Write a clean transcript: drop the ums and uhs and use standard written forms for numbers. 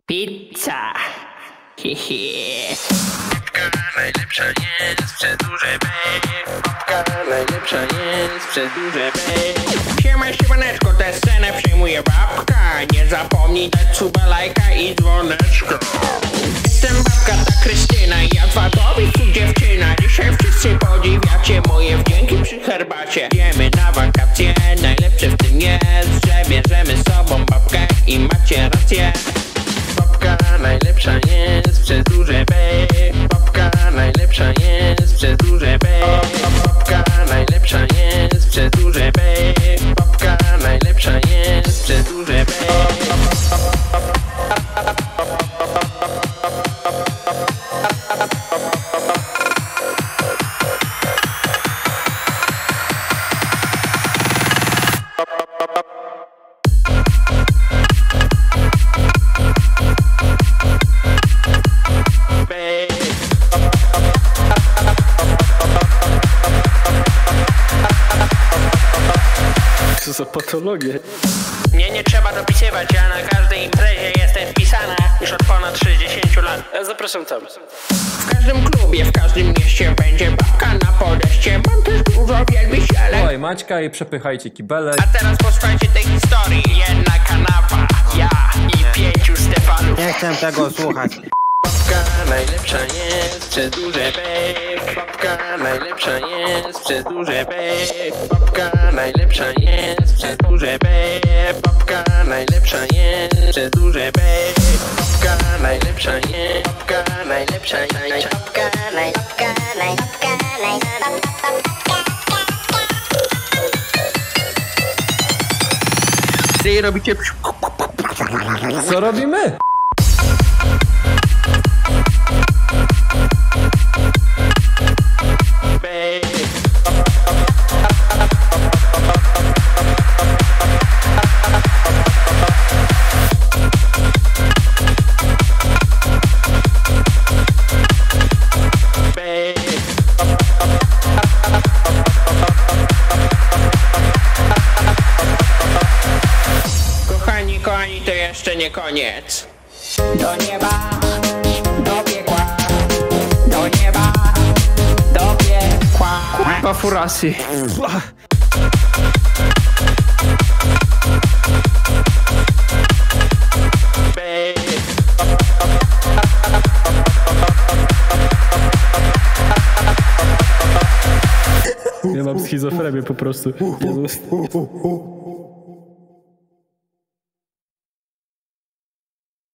Pizza. Hihi. Babka najlepsza jest, przez duże B. Babka najlepsza jest, przez duże B. Siema, siemaneczko, tę scenę przejmuje babka. Nie zapomnij dać suba, lajka i dzwoneczka. Jestem babka, ta Krystyna, ja z Wadowic dziewczyna. Dzisiaj wszyscy podziwiacie moje wdzięki przy herbacie. Idziemy na wakacje, najlepsze w tym jest, że bierzemy z sobą babkę i macie rację. Babka najlepsza jest, przez duże B. Babka najlepsza jest, przez duże B. Babka najlepsza jest, przez duże B. Babka najlepsza jest, przez duże B. Co za patologię? Mnie nie trzeba dopisywać, ja na każdej imprezie jestem wpisana już od ponad 60 lat. Zapraszam tam. W każdym klubie, w każdym mieście będzie babka na podejście. Mam też dużo wielbicieli. Oj, Maćka i przepychajcie kibelek. A teraz posłuchajcie tej historii. Jedna kanapa, ja i 5 Stefanów. Nie chcę tego słuchać. Babka najlepsza jest, przez duże B. Babka najlepsza jest, przez duże B. Babka najlepsza jest, przez duże B. Babka najlepsza jest, przez duże B. Babka najlepsza jest, babka najlepsza jest, babka Ty robicie Co robimy? B. Kochani, to jeszcze nie koniec. Do nieba, do piekła. Do nieba, do piekła. Pafurasy. B. Ja mam schizofrenię po prostu. Jezus.